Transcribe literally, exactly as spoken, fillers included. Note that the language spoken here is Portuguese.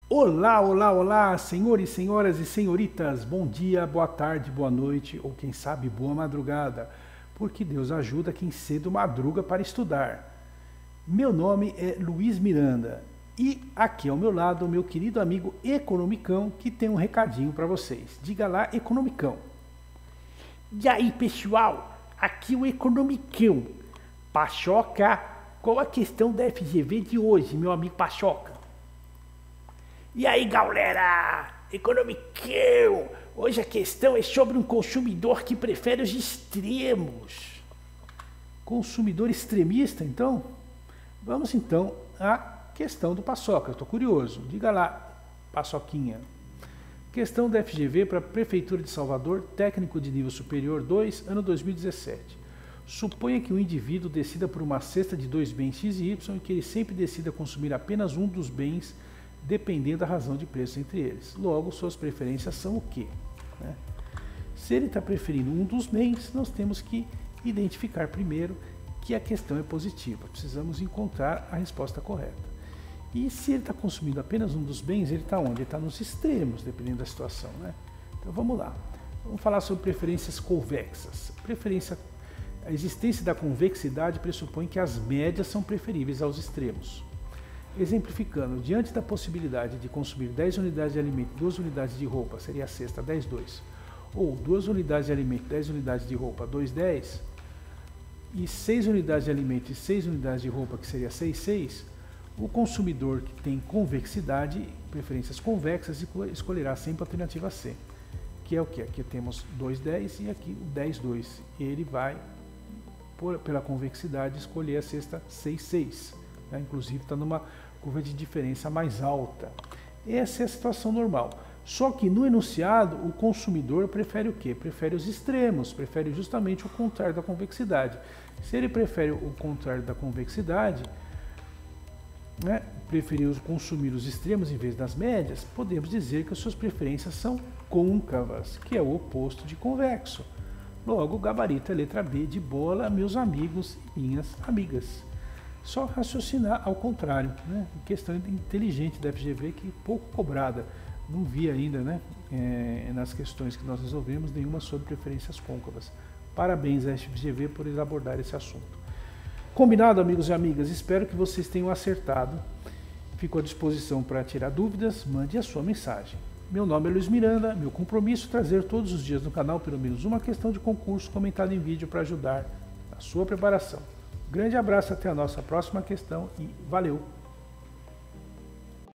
Olá, olá, olá, senhores, senhoras e senhoritas, bom dia, boa tarde, boa noite, ou quem sabe boa madrugada, porque Deus ajuda quem cedo madruga para estudar. Meu nome é Luiz Miranda e aqui ao meu lado o meu querido amigo Economicão, que tem um recadinho para vocês. Diga lá, Economicão. E aí, pessoal, aqui o Economicão. Paçoca, qual a questão da F G V de hoje, meu amigo Paçoca? E aí, galera, Economicão, hoje a questão é sobre um consumidor que prefere os extremos. Consumidor extremista, então? Vamos então à questão do Paçoca, eu estou curioso. Diga lá, Paçoquinha. Questão da F G V para a Prefeitura de Salvador, técnico de nível superior dois, ano dois mil e dezessete. Suponha que um indivíduo decida por uma cesta de dois bens X e Y e que ele sempre decida consumir apenas um dos bens, dependendo da razão de preço entre eles. Logo, suas preferências são o quê? Né? Se ele está preferindo um dos bens, nós temos que identificar primeiro que a questão é positiva. Precisamos encontrar a resposta correta. E se ele está consumindo apenas um dos bens, ele está onde? Ele está nos extremos, dependendo da situação. Né? Então vamos lá. Vamos falar sobre preferências convexas. Preferência, a existência da convexidade pressupõe que as médias são preferíveis aos extremos. Exemplificando, diante da possibilidade de consumir dez unidades de alimento e duas unidades de roupa, seria a cesta dez, dois, ou duas unidades de alimento e dez unidades de roupa, dois, dez, e seis unidades de alimento e seis unidades de roupa, que seria seis, seis, o consumidor que tem convexidade, preferências convexas, escolherá sempre a alternativa C, que é o que? Aqui temos dois, dez e aqui o dez, dois. Ele vai, por, pela convexidade, escolher a cesta seis, seis. Né? Inclusive está numa curva de diferença mais alta. Essa é a situação normal. Só que no enunciado, o consumidor prefere o quê? Prefere os extremos, prefere justamente o contrário da convexidade. Se ele prefere o contrário da convexidade, né, preferir consumir os extremos em vez das médias, podemos dizer que as suas preferências são côncavas, que é o oposto de convexo. Logo, o gabarito é letra B de bola, meus amigos e minhas amigas. Só raciocinar ao contrário, né? Questão inteligente da F G V que pouco cobrada. Não vi ainda, né, é, nas questões que nós resolvemos, nenhuma sobre preferências côncavas. Parabéns à F G V por abordar esse assunto. Combinado, amigos e amigas? Espero que vocês tenham acertado. Fico à disposição para tirar dúvidas, mande a sua mensagem. Meu nome é Luiz Miranda, meu compromisso é trazer todos os dias no canal pelo menos uma questão de concurso comentada em vídeo para ajudar na sua preparação. Grande abraço, até a nossa próxima questão e valeu!